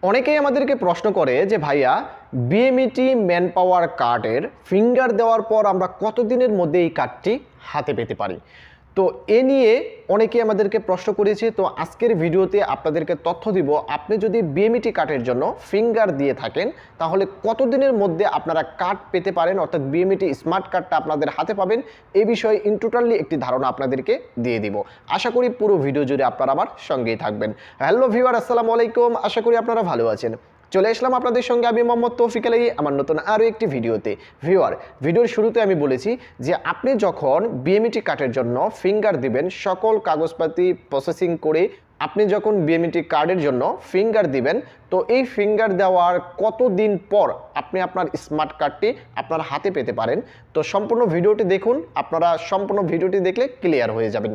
অনেকেই আমাদেরকে প্রশ্ন করে যে ভাইয়া বিএমইটি ম্যান পাওয়ার কার্ডের ফিঙ্গার দেওয়ার পর আমরা কতদিনের মধ্যে এই কার্ডটি হাতে পেতে পারি। তো এ নিয়ে অনেকেই আমাদেরকে প্রশ্ন করেছে। তো আজকের ভিডিওতে আপনাদেরকে তথ্য দিব, আপনি যদি বিএমইটি কার্ডের জন্য ফিঙ্গার দিয়ে থাকেন তাহলে কতদিনের মধ্যে আপনারা কার্ড পেতে পারেন, অর্থাৎ বিএমইটি স্মার্ট কার্ডটা আপনাদের হাতে পাবেন। এই বিষয়ে ইন টোটালি একটি ধারণা আপনাদেরকে দিয়ে দিব। আশা করি পুরো ভিডিও জুড়ে আপনারা আমার সঙ্গেই থাকবেন। হ্যালো ভিউয়ার, আসসালামু আলাইকুম। আশা করি আপনারা ভালো আছেন। চলে আসলাম আপনাদের সঙ্গে আমি মোহাম্মদ তৌফিক আলী আমার নতুন আরও একটি ভিডিওতে। ভিডিওর শুরুতে আমি বলেছি যে আপনি যখন বিএমইটি কার্ডের জন্য ফিঙ্গার দিবেন, সকল কাগজপাতি প্রসেসিং করে আপনি যখন বিএমইটি কার্ডের জন্য ফিঙ্গার দিবেন, তো এই ফিঙ্গার দেওয়ার কতদিন পর আপনি আপনার স্মার্ট কার্ডটি আপনার হাতে পেতে পারেন। তো সম্পূর্ণ ভিডিওটি দেখুন, আপনারা সম্পূর্ণ ভিডিওটি দেখলে ক্লিয়ার হয়ে যাবেন।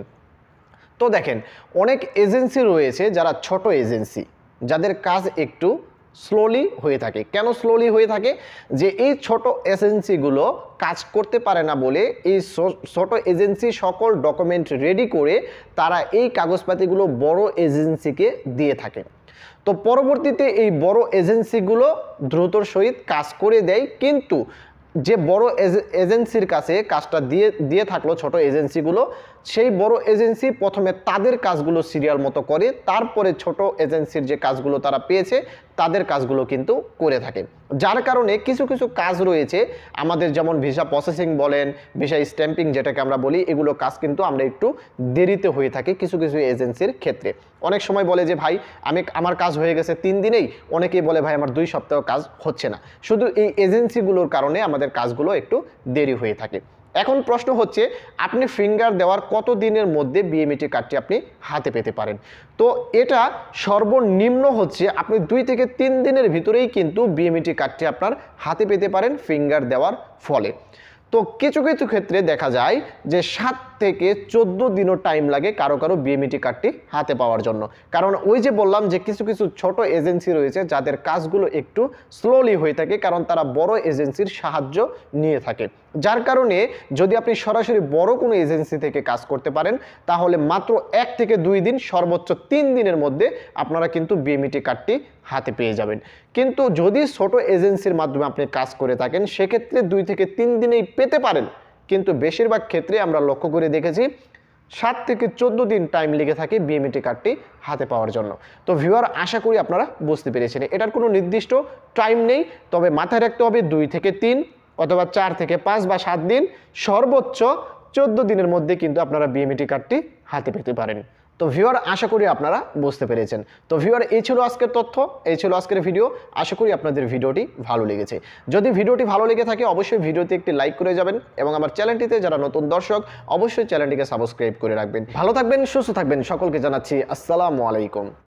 তো দেখেন, অনেক এজেন্সি রয়েছে যারা ছোট এজেন্সি, যাদের কাজ একটু স্লোলি হয়ে থাকে। কেন স্লোলি হয়ে থাকে? যে এই ছোট এজেন্সিগুলো কাজ করতে পারে না বলে এই ছোট এজেন্সি সকল ডকুমেন্ট রেডি করে তারা এই কাগজপাতিগুলো বড় এজেন্সিকে দিয়ে থাকে। তো পরবর্তীতে এই বড় এজেন্সিগুলো দ্রুতর সহিত কাজ করে দেয়, কিন্তু যে বড় এজেন্সির কাছে কাজটা দিয়ে থাকলো ছোট এজেন্সিগুলো, সেই বড় এজেন্সি প্রথমে তাদের কাজগুলো সিরিয়াল মতো করে, তারপরে ছোট এজেন্সির যে কাজগুলো তারা পেয়েছে তাদের কাজগুলো কিন্তু করে থাকে। যার কারণে কিছু কিছু কাজ রয়েছে আমাদের, যেমন ভিসা প্রসেসিং বলেন, ভিসা স্ট্যাম্পিং যেটাকে আমরা বলি, এগুলো কাজ কিন্তু আমরা একটু দেরিতে হয়ে থাকে কিছু কিছু এজেন্সির ক্ষেত্রে। অনেক সময় বলে যে ভাই আমার কাজ হয়ে গেছে 3 দিনেই, অনেকেই বলে ভাই আমার 2 সপ্তাহ কাজ হচ্ছে না। শুধু এই এজেন্সিগুলোর কারণে আমাদের কাজগুলো একটু দেরি হয়ে থাকে। এখন প্রশ্ন হচ্ছে, আপনি ফিঙ্গার দেওয়ার কত দিনের মধ্যে বিএমইটি কার্ডটি আপনি হাতে পেতে পারেন। তো এটা সর্বনিম্ন হচ্ছে আপনি 2 থেকে 3 দিনের ভিতরেই কিন্তু বিএমইটি কার্ডটি আপনার হাতে পেতে পারেন ফিঙ্গার দেওয়ার ফলে। তো কিছু কিছু ক্ষেত্রে দেখা যায় যে 7 থেকে 14 দিনও টাইম লাগে কারো কারো বিএমইটি কার্ডটি হাতে পাওয়ার জন্য। কারণ ওই যে বললাম যে কিছু কিছু ছোট এজেন্সি রয়েছে যাদের কাজগুলো একটু স্লোলি হয়ে থাকে, কারণ তারা বড় এজেন্সির সাহায্য নিয়ে থাকে। যার কারণে যদি আপনি সরাসরি বড় কোনো এজেন্সি থেকে কাজ করতে পারেন তাহলে মাত্র 1 থেকে 2 দিন, সর্বোচ্চ 3 দিনের মধ্যে আপনারা কিন্তু বিএমইটি কার্ডটি হাতে পেয়ে যাবেন। কিন্তু যদি ছোট এজেন্সির মাধ্যমে আপনি কাজ করে থাকেন সেক্ষেত্রে 2 থেকে 3 দিনেই পেতে পারেন, কিন্তু বেশিরভাগ ক্ষেত্রে আমরা লক্ষ্য করে দেখেছি 7 থেকে 14 দিন টাইম লেগে থাকে বিএমইটি কার্ডটি হাতে পাওয়ার জন্য। তো ভিউয়ার, আশা করি আপনারা বুঝতে পেরেছেন, এটার কোনো নির্দিষ্ট টাইম নেই, তবে মাথায় রাখতে হবে 2 থেকে 3 অথবা 4 থেকে 5 বা 7 দিন, সর্বোচ্চ 14 দিনের মধ্যে কিন্তু আপনারা বিএমইটি কার্ডটি হাতে পেতে পারেন। তো ভিউয়ার, আশা করি আপনারা বুঝতে পেরেছেন। তো ভিউয়ার, এই ছিল আজকের তথ্য, এই ছিল আজকের ভিডিও। আশা করি আপনাদের ভিডিওটি ভালো লেগেছে। যদি ভিডিওটি ভালো লেগে থাকে অবশ্যই ভিডিওতে একটি লাইক করে যাবেন, এবং আমার চ্যানেলটিতে যারা নতুন দর্শক অবশ্যই চ্যানেলটিকে সাবস্ক্রাইব করে রাখবেন। ভালো থাকবেন, সুস্থ থাকবেন, সকলকে জানাচ্ছি আসসালামু আলাইকুম।